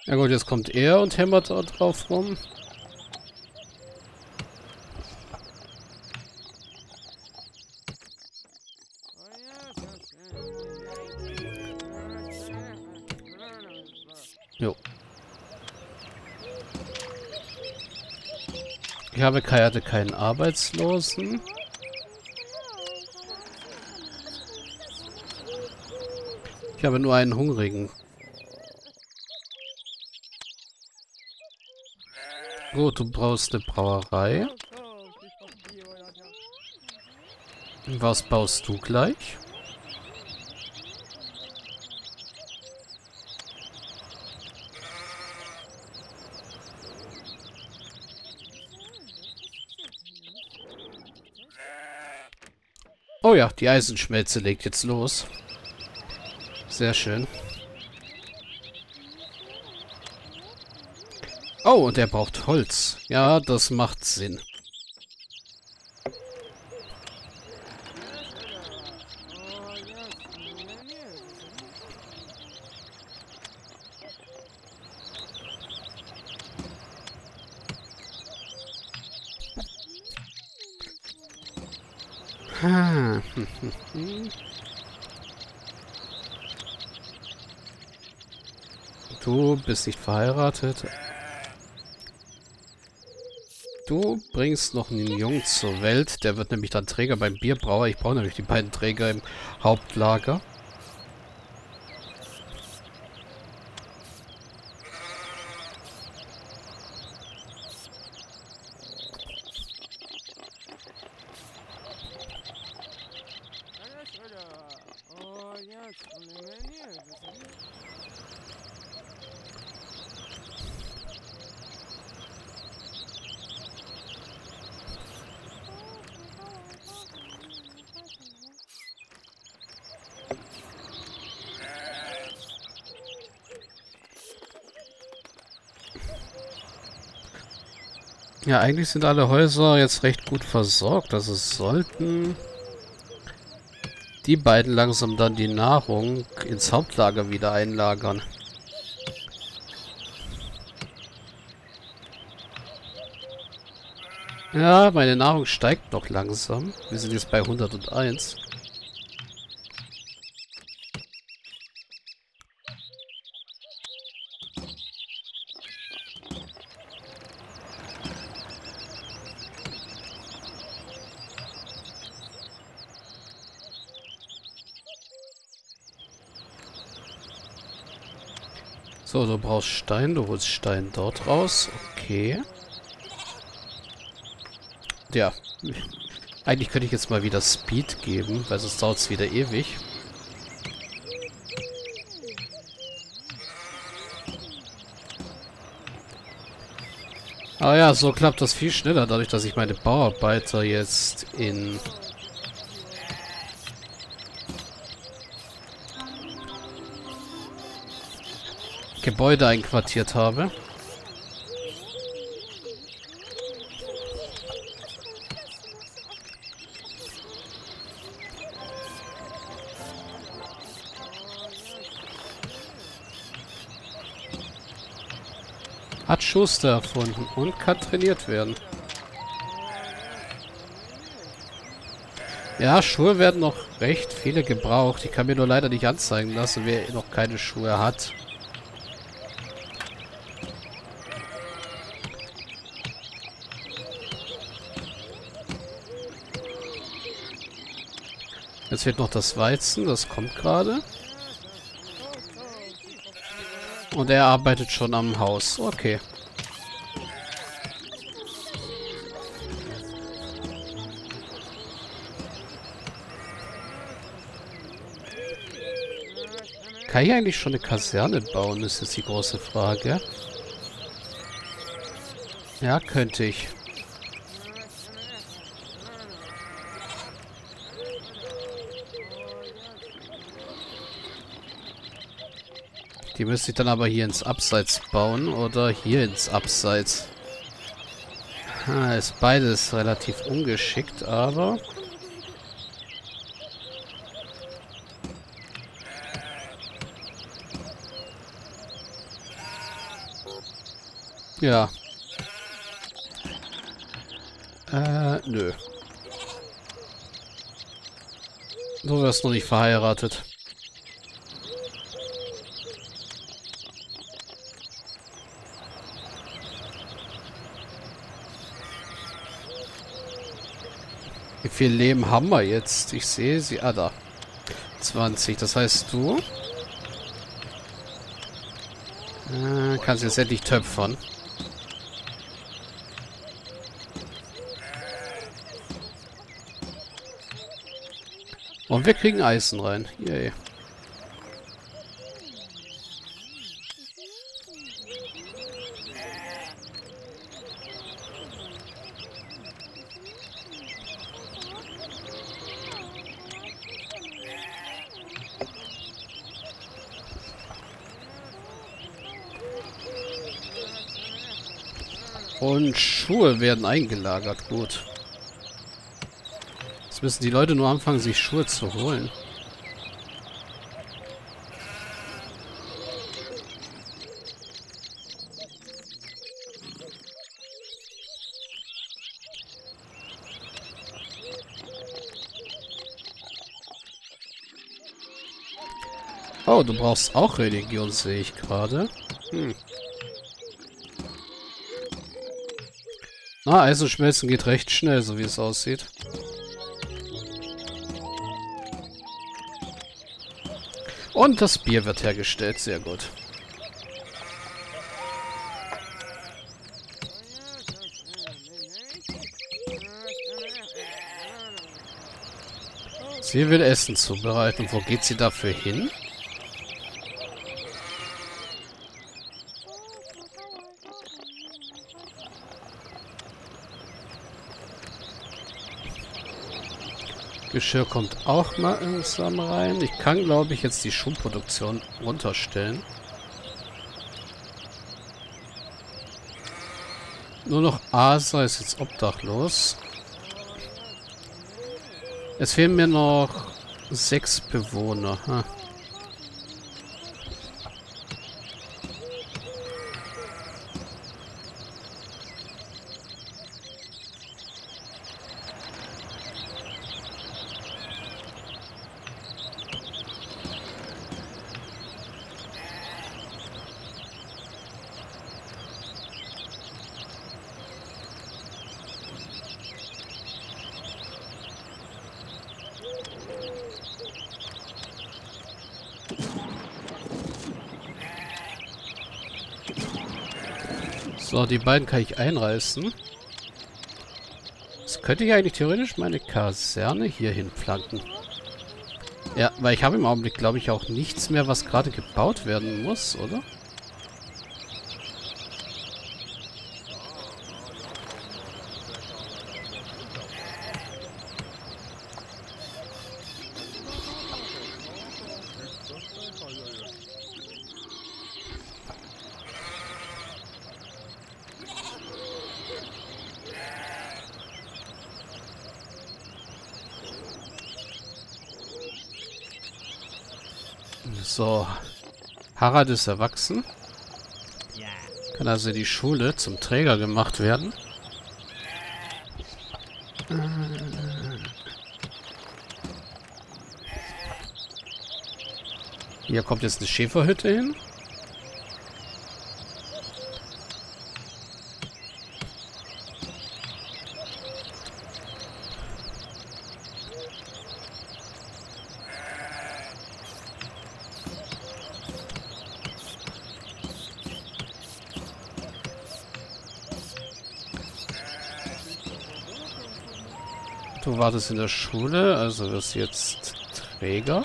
Ja gut, jetzt kommt er und hämmert da drauf rum. Jo. Hatte keinen Arbeitslosen. Ich habe nur einen Hungrigen. Gut, du brauchst eine Brauerei. Was baust du gleich? Oh ja, die Eisenschmelze legt jetzt los. Sehr schön. Oh, und er braucht Holz. Ja, das macht Sinn. Ah. Du bist nicht verheiratet. Du bringst noch einen Jungen zur Welt. Der wird nämlich dann Träger beim Bierbrauer. Ich brauche nämlich die beiden Träger im Hauptlager. Ja, eigentlich sind alle Häuser jetzt recht gut versorgt. Also sollten die beiden langsam dann die Nahrung ins Hauptlager wieder einlagern. Ja, meine Nahrung steigt noch langsam. Wir sind jetzt bei 101. So, du brauchst Stein. Du holst Stein dort raus. Okay. Ja. Eigentlich könnte ich jetzt mal wieder Speed geben, weil sonst dauert es wieder ewig. Aber ja, so klappt das viel schneller, dadurch, dass ich meine Bauarbeiter jetzt in Gebäude einquartiert habe. Hat Schuster erfunden und kann trainiert werden. Ja, Schuhe werden noch recht viele gebraucht. Ich kann mir nur leider nicht anzeigen lassen, wer noch keine Schuhe hat. Jetzt fehlt noch das Weizen, das kommt gerade. Und er arbeitet schon am Haus. Okay. Kann ich eigentlich schon eine Kaserne bauen, ist jetzt die große Frage. Ja, könnte ich. Die müsste ich dann aber hier ins Abseits bauen oder hier ins Abseits. Ist beides relativ ungeschickt, aber... Ja. Nö. Du wirst noch nicht verheiratet. Wie viel Leben haben wir jetzt? Ich sehe sie. Ah, da. 20. Das heißt, du kannst jetzt endlich töpfern. Und wir kriegen Eisen rein. Yay. Und Schuhe werden eingelagert. Gut. Jetzt müssen die Leute nur anfangen, sich Schuhe zu holen. Oh, du brauchst auch Religion, sehe ich gerade. Ah, Eisenschmelzen geht recht schnell, so wie es aussieht. Und das Bier wird hergestellt, sehr gut. Sie will Essen zubereiten. Wo geht sie dafür hin? Geschirr kommt auch mal langsam rein. Ich kann, glaube ich, jetzt die Schuhproduktion runterstellen. Nur noch Asa ist jetzt obdachlos. Es fehlen mir noch 6 Bewohner. So, die beiden kann ich einreißen. Jetzt könnte ich eigentlich theoretisch meine Kaserne hier hinpflanken. Ja, weil ich habe im Augenblick, glaube ich, auch nichts mehr, was gerade gebaut werden muss, oder? So. Harald ist erwachsen. Kann also die Schule zum Träger gemacht werden. Hier kommt jetzt eine Schäferhütte hin. Du wartest in der Schule, also wirst jetzt Träger.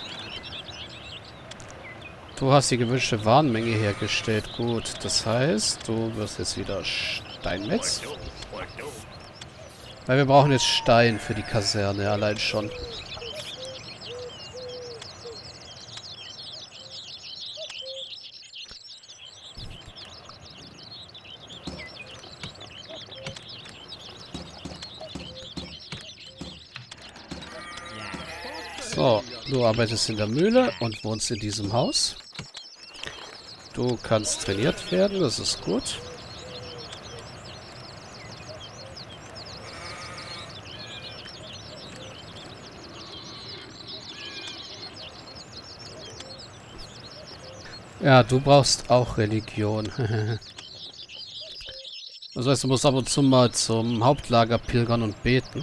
Du hast die gewünschte Warenmenge hergestellt. Gut, das heißt, du wirst jetzt wieder Steinmetz. Weil wir brauchen jetzt Stein für die Kaserne, allein schon. So, du arbeitest in der Mühle und wohnst in diesem Haus. Du kannst trainiert werden, das ist gut. Ja, du brauchst auch Religion. Das heißt, du musst ab und zu mal zum Hauptlager pilgern und beten.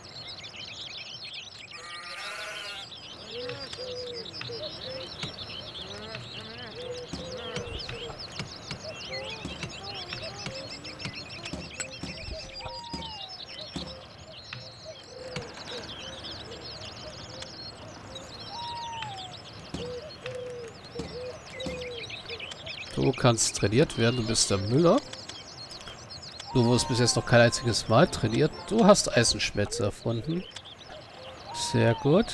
Du kannst trainiert werden, du bist der Müller. Du wurdest bis jetzt noch kein einziges Mal trainiert. Du hast Eisenschmelze erfunden. Sehr gut.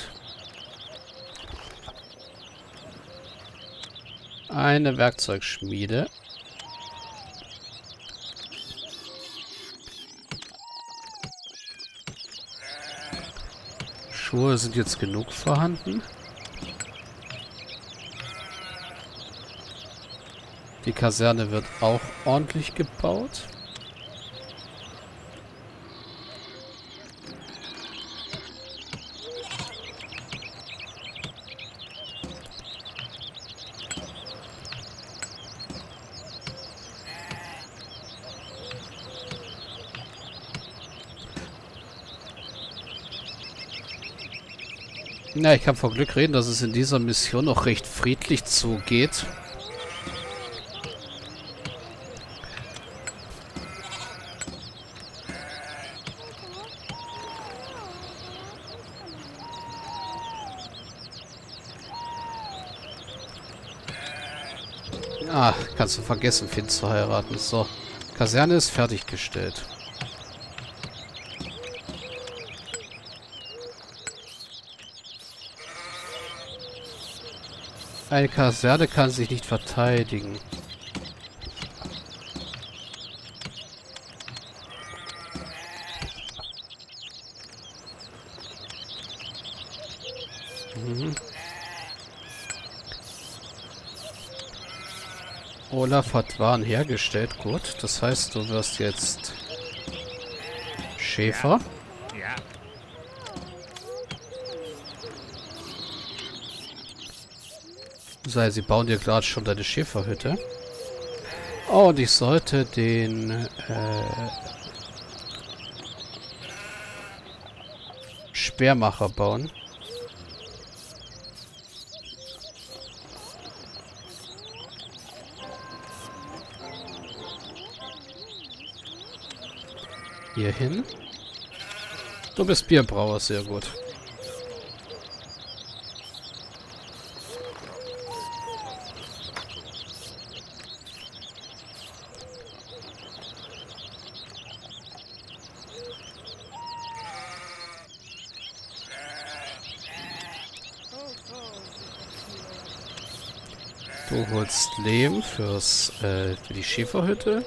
Eine Werkzeugschmiede. Schuhe sind jetzt genug vorhanden. Die Kaserne wird auch ordentlich gebaut. Ja, ich kann vor Glück reden, dass es in dieser Mission noch recht friedlich zugeht. Ah, kannst du vergessen, Finn zu heiraten. So, Kaserne ist fertiggestellt. Eine Kaserne kann sich nicht verteidigen. Mhm. Olaf hat Waren hergestellt. Gut, das heißt, du wirst jetzt Schäfer. Ja. Sei, sie bauen dir gerade schon deine Schäferhütte. Oh, und ich sollte den Speermacher bauen. Hier hin. Du bist Bierbrauer, sehr gut. Du holst Lehm für die Schäferhütte.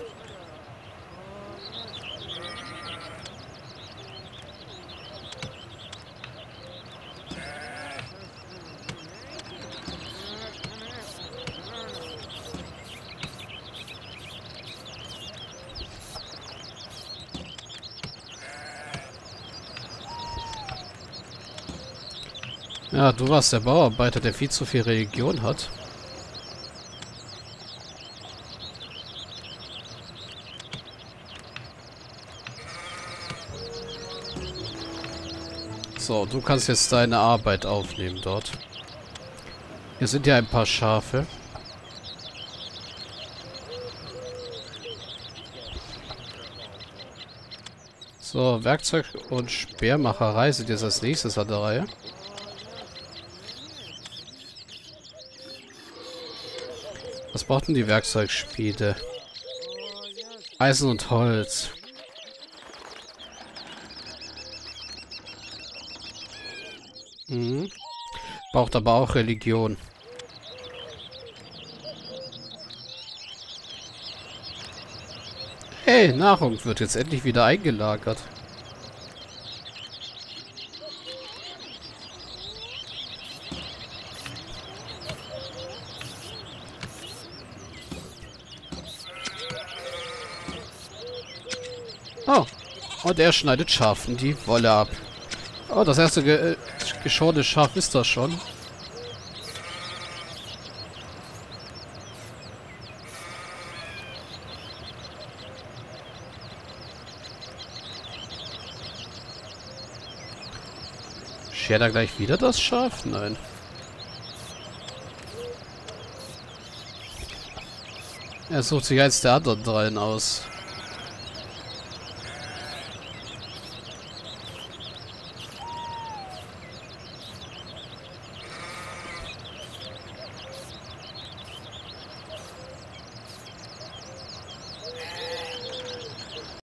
Ja, du warst der Bauarbeiter, der viel zu viel Religion hat. So, du kannst jetzt deine Arbeit aufnehmen dort. Hier sind ja ein paar Schafe. So, Werkzeug und Speermacherei sind jetzt als nächstes an der Reihe. Was braucht denn die Werkzeugschmiede? Eisen und Holz. Mhm. Braucht aber auch Religion. Hey, Nahrung wird jetzt endlich wieder eingelagert. Oh, und er schneidet Schafen die Wolle ab. Oh, das erste geschorene Schaf ist das schon. Schert er gleich wieder das Schaf? Nein. Er sucht sich eins der anderen dreien aus.